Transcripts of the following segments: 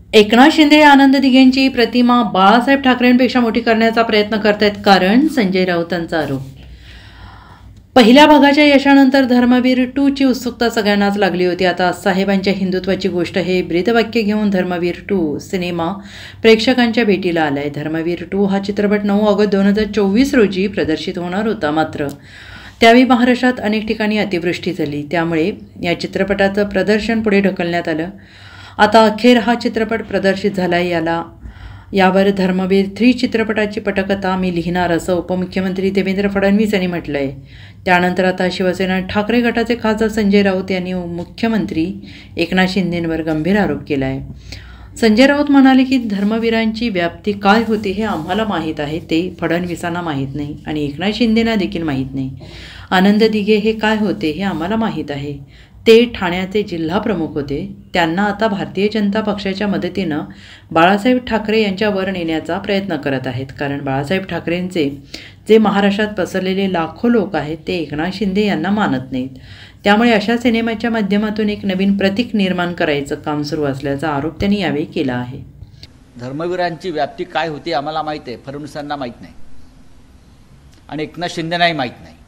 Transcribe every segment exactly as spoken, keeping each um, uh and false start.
एकनाथ शिंदे आनंद दिघेंची प्रतिमा बाळासाहेब ठाकरेंपेक्षा मोठी करण्याचा प्रयत्न करतायत कारण संजय राऊतांचा आरोप। पहिल्या भागाच्या यशानंतर धर्मवीर टू ची उत्सुकता सगळ्यांनाच लागली होती। आता साहेबांच्या हिंदुत्वाची गोष्ट हे ब्रीदवाक्य घेऊन धर्मवीर टू सिनेमा प्रेक्षकांच्या भेटीला आलाय। धर्मवीर टू हा चित्रपट नऊ ऑगस्ट दोन हजार चोवीस रोजी प्रदर्शित होणार होता, मात्र त्यावेळी महाराष्ट्रात अनेक ठिकाणी अतिवृष्टी झाली, त्यामुळे या चित्रपटाचं प्रदर्शन पुढे ढकलण्यात आलं। आता अखेर हा चित्रपट प्रदर्शित झाला आहे। याला यावर धर्मवीर थ्री चित्रपटाची पटकथा मी लिहिणार असं उपमुख्यमंत्री देवेंद्र फडणवीस यांनी म्हटलं आहे। त्यानंतर आता शिवसेना ठाकरे गटाचे खासदार संजय राऊत यांनी मुख्यमंत्री एकनाथ शिंदेंवर गंभीर आरोप केला आहे। संजय राऊत म्हणाले की धर्मवीरांची व्याप्ती काय होती हे आम्हाला माहीत आहे, ते फडणवीसांना माहीत नाही आणि एकनाथ शिंदेंना देखील माहीत नाही। आनंद दिघे हे काय होते हे आम्हाला माहीत आहे, ते ठाण्याचे जिल्हा प्रमुख होते। त्यांना आता भारतीय जनता पक्षाच्या मदतीनं बाळासाहेब ठाकरे यांच्यावर नेण्याचा प्रयत्न करत आहेत, कारण बाळासाहेब ठाकरेंचे जे महाराष्ट्रात पसरलेले लाखो लोक आहेत ते एकनाथ शिंदे यांना मानत नाहीत। त्यामुळे अशा सिनेमाच्या माध्यमातून एक नवीन प्रतीक निर्माण करायचं काम सुरू असल्याचा आरोप त्यांनी यावेळी केला आहे। धर्मवीरांची व्याप्ती काय होती आम्हाला माहीत आहे, फडणवीसांना माहीत नाही आणि एकनाथ शिंदेंनाही माहीत नाही।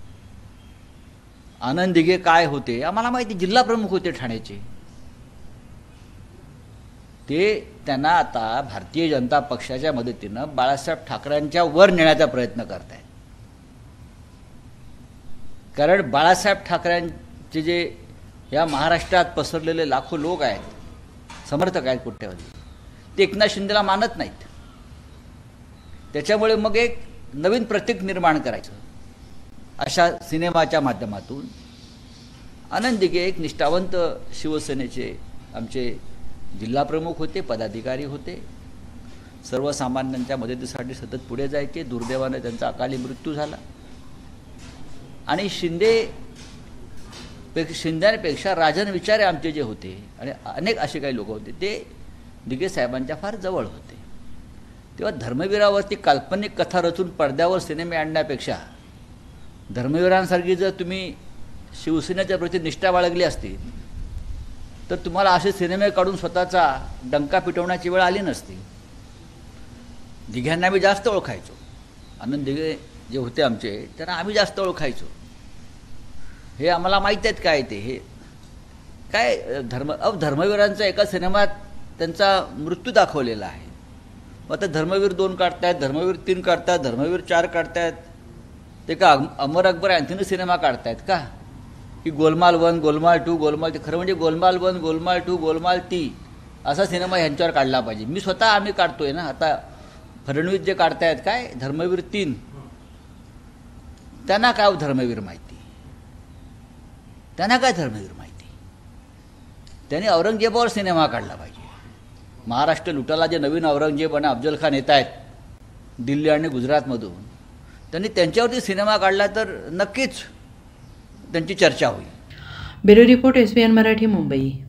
आनंद दिघे काय होते आम्हाला माहिती, जिल्हा प्रमुख होते ठाण्याचे। ते त्यांना आता भारतीय जनता पक्षाच्या मदतीनं बाळासाहेब ठाकरेंच्या वर नेण्याचा प्रयत्न करत आहेत, कारण बाळासाहेब ठाकरेंचे जे या महाराष्ट्रात पसरलेले लाखो लोक आहेत, समर्थक आहेत कोट्यवधी, ते एकनाथ शिंदेला मानत नाहीत। त्याच्यामुळे मग एक नवीन प्रतीक निर्माण करायचं अशा सिनेमाच्या माध्यमातून। आनंद दिघे एक निष्ठावंत शिवसेनेचे आमचे जिल्हा प्रमुख होते, पदाधिकारी होते, सर्वसामान्यांच्या मदतीसाठी सतत पुढे जायचे। दुर्दैवाने त्यांचा अकाली मृत्यू झाला आणि शिंदे शिंद्यांपेक्षा राजन विचारे आमचे जे होते आणि अनेक असे काही लोक होते ते दिघे साहेबांच्या फार जवळ होते। तेव्हा धर्मवीरावरती काल्पनिक कथा रचून पडद्यावर सिनेमे आणण्यापेक्षा धर्मवीरांसारखी जर तुम्ही शिवसेनेच्या प्रति निष्ठा बाळगली असती तर तुम्हाला असे सिनेमे काढून स्वतःचा डंका पिटवण्याची वेळ आली नसती। दिघ्यांना आम्ही जास्त ओळखायचो, आनंद दिघे जे होते आमचे त्यांना आम्ही जास्त ओळखायचो। हे आम्हाला माहीत आहेत काय ते हे काय धर्म अब धर्मवीरांचा एका सिनेमात त्यांचा मृत्यू दाखवलेला आहे। मग आता धर्मवीर दोन काढतायत, धर्मवीर तीन काढतात, धर्मवीर चार काढतायत, ते का अमर अकबर अँथनी सिनेमा काढतायत का की गोलमाल वन, गोलमाल टू, गोलमाल ती? खरं म्हणजे गोलमाल वन, गोलमाल टू, गोलमाल ती असा सिनेमा ह्यांच्यावर काढला पाहिजे। मी स्वतः आम्ही काढतोय ना, आता फडणवीस जे काढतायत काय धर्मवीर तीन, त्यांना काय धर्मवीर माहिती, त्यांना काय धर्मवीर माहिती? त्यांनी औरंगजेबावर सिनेमा काढला पाहिजे। महाराष्ट्र लुटाला जे नवीन औरंगजेब आणि अफजल खान येत आहेत दिल्ली आणि गुजरातमधून, त्यांनी त्यांच्यावरती सिनेमा काढला तर नक्कीच त्यांची चर्चा होईल। Bureau report S B N Marathi, Mumbai.